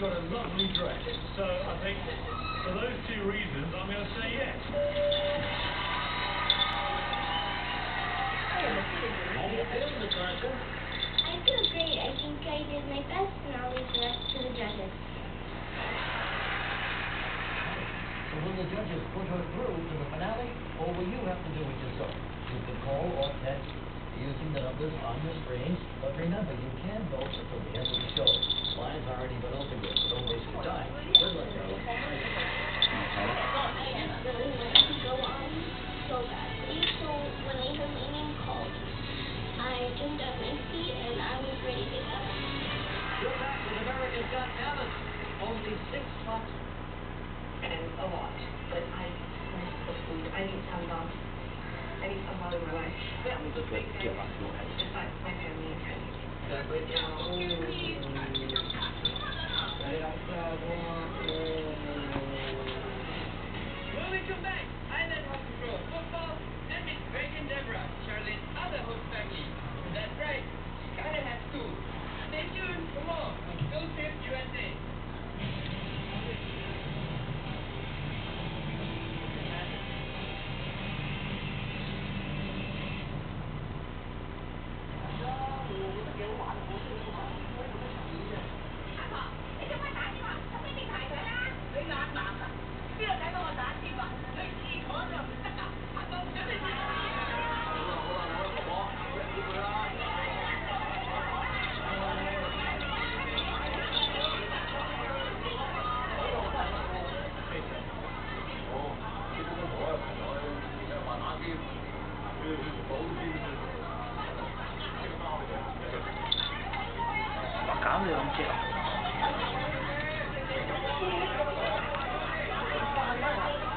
got a lovely dress. So I think for those two reasons, I'm going to say yes. How do you feel, Miss Archer? I feel great. I think I did my best, and I'll leave the rest to the judges. So will the judges put her through to the finale, or will you have to do it yourself? You can call or text using the numbers on your screen, but remember, you can vote until the end of the show. Lines already been opened yet, so don't waste your time. Good luck, Carol. I really wanted to go on so badly, so when I heard my name called, I jumped out my seat and I was ready to go. You're back with America's Got Talent. Only 6 months. And a lot, but I miss the food. I need sambal. I need sambal in my life. That was a big thing. Besides my family and friends. Moving to Bank, Island Hospital, football, that means Greg and Deborah, Charlotte's other host family. That's right, she kinda has two. Stay tuned for more on Field Trip USA. Cảm ơn chị.